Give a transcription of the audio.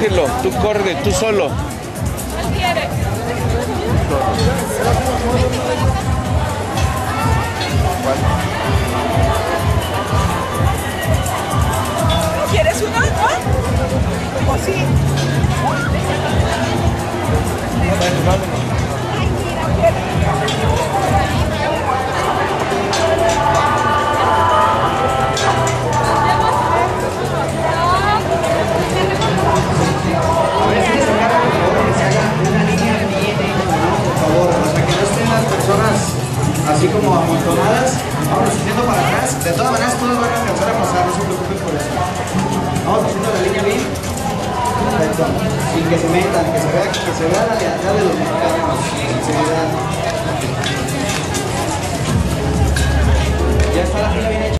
cógelo, tú corre, tú solo. ¿Cuál quieres? ¿Quieres uno, no? ¿O sí? Ay, mira, A ver si se encarga, por favor, que se haga una línea bien hecha, ¿no? Por favor, o sea, que no estén las personas así como amontonadas. Vámonos haciendo para atrás. De todas maneras, todos van a alcanzar a pasar, no se preocupen por eso. Vamos haciendo la línea bien. Perfecto. Sin que se metan, que se vea la lealtad de los mexicanos. Sinceridad.